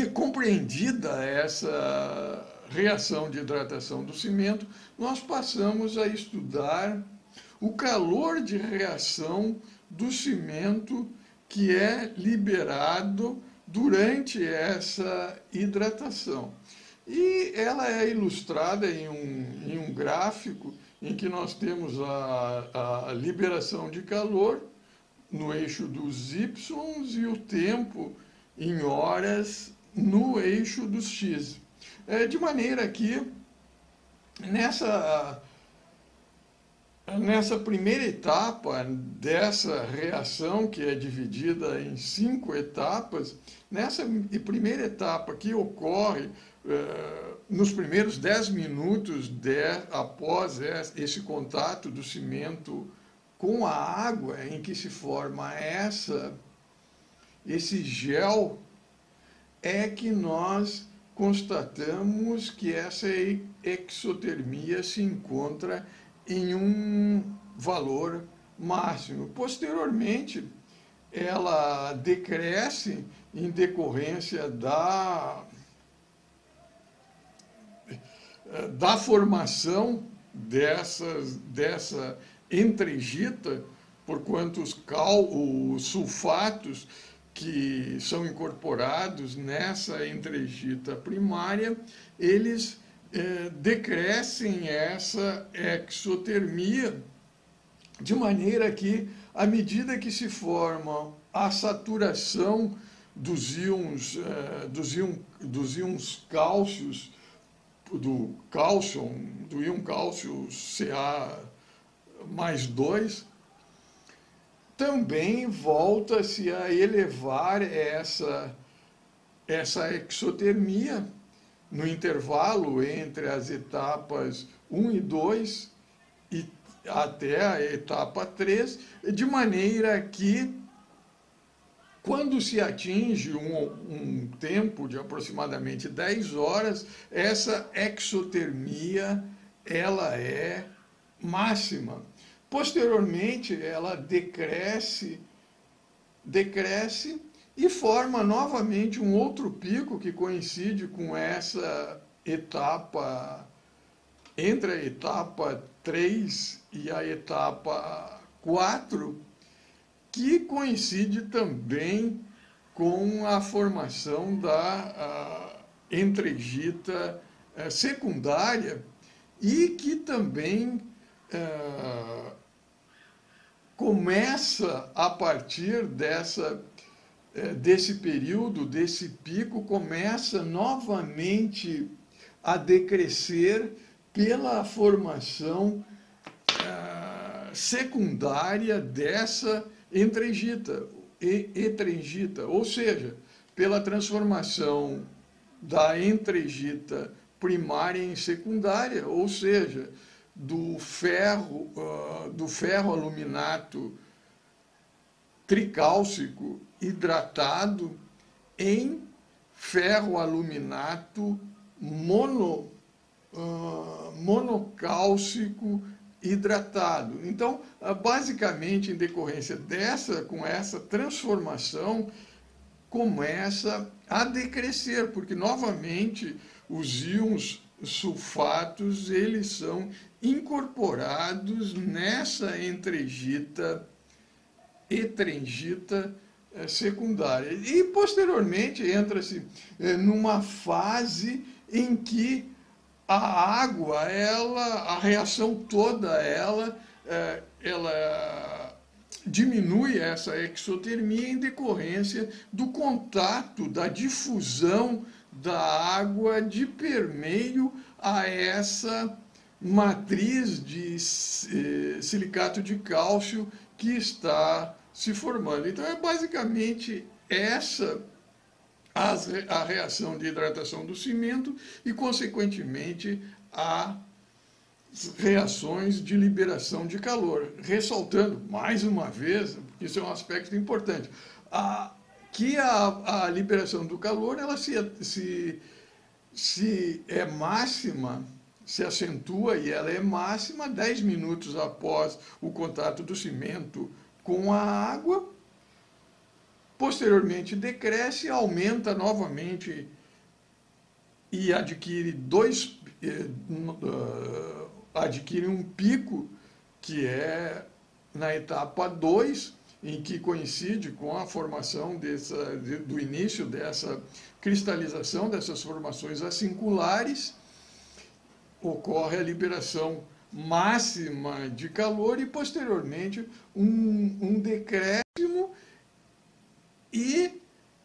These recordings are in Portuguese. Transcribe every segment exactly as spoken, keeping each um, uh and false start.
compreendida essa reação de hidratação do cimento, nós passamos a estudar o calor de reação do cimento que é liberado durante essa hidratação. E ela é ilustrada em um, em um gráfico em que nós temos a, a liberação de calor no eixo dos Y e o tempo em horas no eixo dos X. É, de maneira que, nessa, nessa primeira etapa dessa reação, que é dividida em cinco etapas, nessa primeira etapa que ocorre eh, nos primeiros dez minutos de, após esse contato do cimento com a água, em que se forma essa, esse gel, é que nós constatamos que essa exotermia se encontra em um valor máximo. Posteriormente, ela decresce em decorrência da, da formação dessas, dessa entregita, porquanto os, cal, os sulfatos que são incorporados nessa entregita primária, eles eh, decrescem essa exotermia, de maneira que, à medida que se forma a saturação dos íons, eh, dos íons, dos íons cálcios, do cálcio, do íon cálcio Ca mais dois, também volta-se a elevar essa, essa exotermia no intervalo entre as etapas um e dois e até a etapa três, de maneira que, quando se atinge um, um tempo de aproximadamente dez horas, essa exotermia ela é máxima. Posteriormente, ela decresce, decresce e forma novamente um outro pico que coincide com essa etapa, entre a etapa três e a etapa quatro, que coincide também com a formação da entregita secundária e que também Uh, começa a partir dessa, uh, desse período, desse pico, começa novamente a decrescer pela formação uh, secundária dessa entregita, heterengita, ou seja, pela transformação da entregita primária em secundária, ou seja, do ferro, uh, do ferro aluminato tricálcico hidratado em ferro aluminato mono, uh, monocálcico hidratado. Então, uh, basicamente, em decorrência dessa, com essa transformação, começa a decrescer, porque novamente os íons sulfatos, eles são incorporados nessa entregita, heterengita secundária. E, posteriormente, entra-se numa fase em que a água, ela, a reação toda, ela, ela diminui essa exotermia em decorrência do contato, da difusão da água de permeio a essa matriz de silicato de cálcio que está se formando. Então, é basicamente essa a reação de hidratação do cimento e, consequentemente, as reações de liberação de calor. Ressaltando, mais uma vez, porque isso é um aspecto importante, a, que a, a liberação do calor, ela se, se, se é máxima, se acentua e ela é máxima dez minutos após o contato do cimento com a água, posteriormente decresce e aumenta novamente e adquire dois, eh, uh, adquire um pico que é na etapa dois, em que coincide com a formação dessa, do início dessa cristalização dessas formações acinculares, ocorre a liberação máxima de calor e, posteriormente, um, um decréscimo e,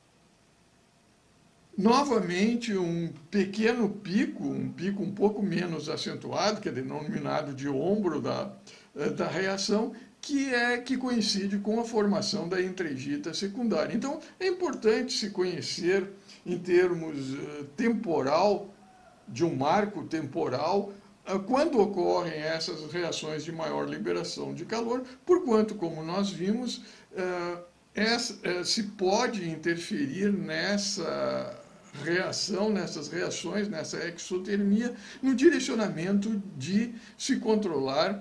novamente, um pequeno pico, um pico um pouco menos acentuado, que é denominado de ombro da, da reação, que é que coincide com a formação da entregita secundária. Então, é importante se conhecer, em termos uh, temporal, de um marco temporal, uh, quando ocorrem essas reações de maior liberação de calor, porquanto, como nós vimos, uh, essa, uh, se pode interferir nessa reação, nessas reações, nessa exotermia, no direcionamento de se controlar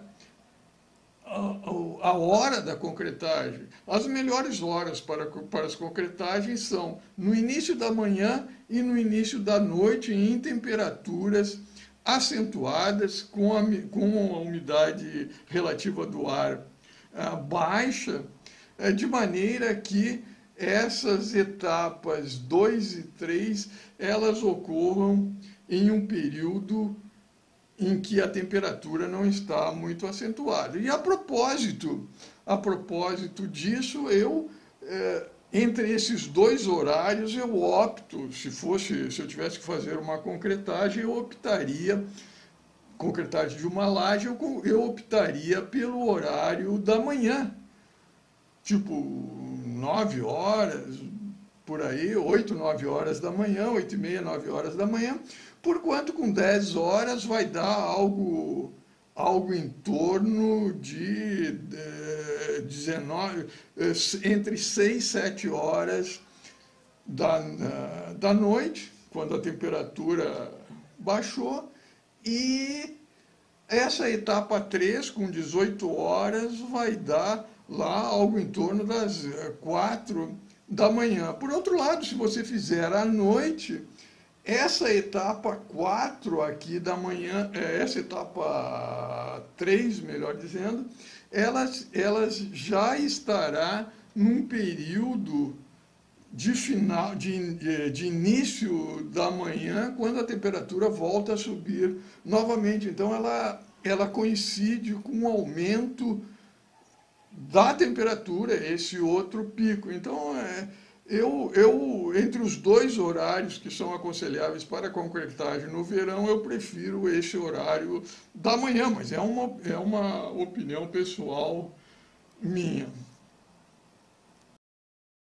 a hora da concretagem. As melhores horas para, para as concretagens são no início da manhã e no início da noite, em temperaturas acentuadas, com a, com a umidade relativa do ar ah, baixa, eh, de maneira que essas etapas dois e três, elas ocorram em um período em que a temperatura não está muito acentuada. E a propósito, a propósito disso, eu, é, entre esses dois horários, eu opto, se fosse, se eu tivesse que fazer uma concretagem, eu optaria, concretagem de uma laje, eu, eu optaria pelo horário da manhã, tipo nove horas, por aí, oito, nove horas da manhã, oito e meia, nove horas da manhã, porquanto com dez horas vai dar algo, algo em torno de, de dezenove, entre seis e sete horas da, da noite, quando a temperatura baixou, e essa etapa três, com dezoito horas, vai dar lá algo em torno das quatro da manhã. Por outro lado, se você fizer à noite, essa etapa quatro aqui da manhã, essa etapa três, melhor dizendo, elas, elas já estará num período de, final, de, de início da manhã, quando a temperatura volta a subir novamente. Então, ela, ela coincide com o aumento da temperatura, esse outro pico. Então, é, eu, eu, entre os dois horários que são aconselháveis para a concretagem no verão, eu prefiro esse horário da manhã, mas é uma, é uma opinião pessoal minha.